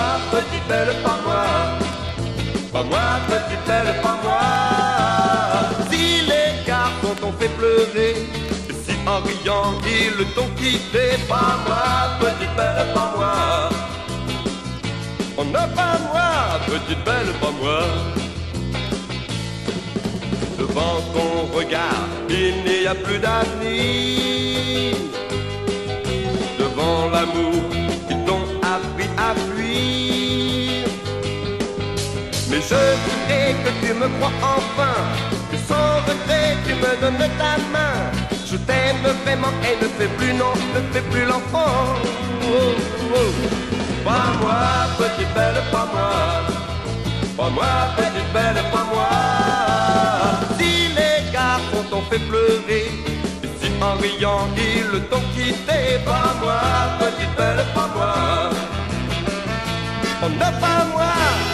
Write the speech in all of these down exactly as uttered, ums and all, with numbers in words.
petite belle, pas moi. Pas moi, petite belle, pas moi. Si les garçons t'ont fait pleurer, si en riant ils t'ont quitté, pas moi, petite belle, pas moi. Oh non, pas moi, petite belle, pas moi. Devant ton regard, il n'y a plus d'avenir. Devant l'amour, ils t'ont appris à fuir. Mais je voudrais que tu me crois enfin, que sans regret tu me donnes ta main. Je t'aime vraiment et ne fais plus non, ne fais plus l'enfant. Oh, oh. Pas moi, petite belle, pas moi. Pas moi, petite belle, pas moi. Si les garçons t'ont fait pleurer, et si en riant ils t'ont quitté, pas moi, petite belle, pas moi. Oh non, pas moi.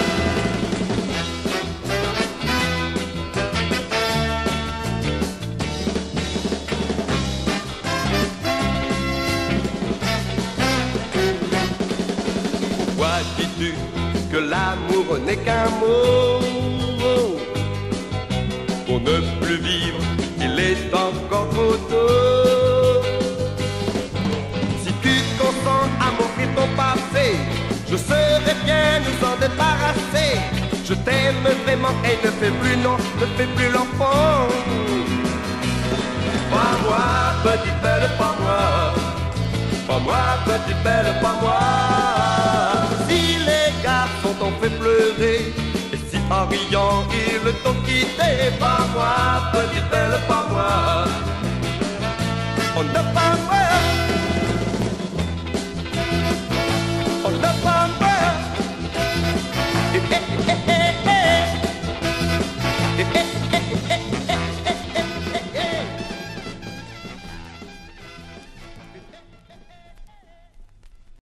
Pourquoi dis-tu que l'amour n'est qu'un mot? Pour ne plus vivre, il est encore trop tôt. Si tu consens à m'offrir ton passé, je serais bien nous en débarrasser. Je t'aime vraiment et ne fais plus non, ne fais plus l'enfant. Pas moi, petite belle, pas moi. Pas moi, petite belle, pas moi. Si les garçons t'ont fait pleurer, et si en riant ils t'ont quitté, pas moi, petite belle, pas moi. On n'a pas moi. On n'a pas moi. Eh, eh, eh, eh.